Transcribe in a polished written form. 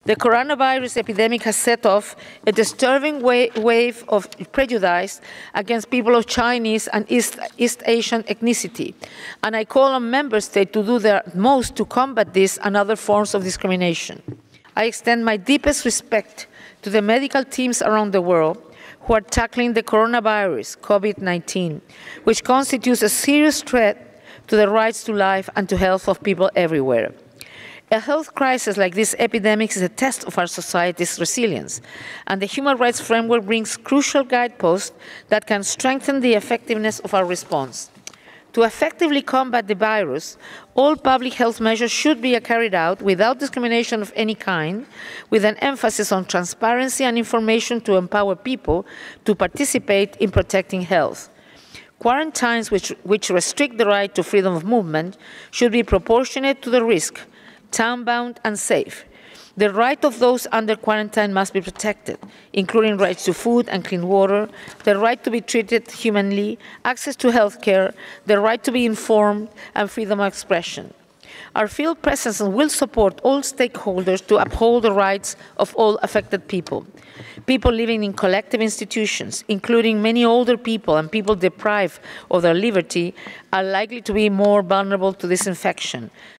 The coronavirus epidemic has set off a disturbing wave of prejudice against people of Chinese and East Asian ethnicity, and I call on member states to do their most to combat this and other forms of discrimination. I extend my deepest respect to the medical teams around the world who are tackling the coronavirus, COVID-19, which constitutes a serious threat to the rights to life and to health of people everywhere. A health crisis like this epidemic is a test of our society's resilience, and the human rights framework brings crucial guideposts that can strengthen the effectiveness of our response. To effectively combat the virus, all public health measures should be carried out without discrimination of any kind, with an emphasis on transparency and information to empower people to participate in protecting health. Quarantines which restrict the right to freedom of movement should be proportionate to the risk, time-bound and safe. The right of those under quarantine must be protected, including rights to food and clean water, the right to be treated humanly, access to health care, the right to be informed, and freedom of expression. Our field presence will support all stakeholders to uphold the rights of all affected people. People living in collective institutions, including many older people and people deprived of their liberty, are likely to be more vulnerable to this infection.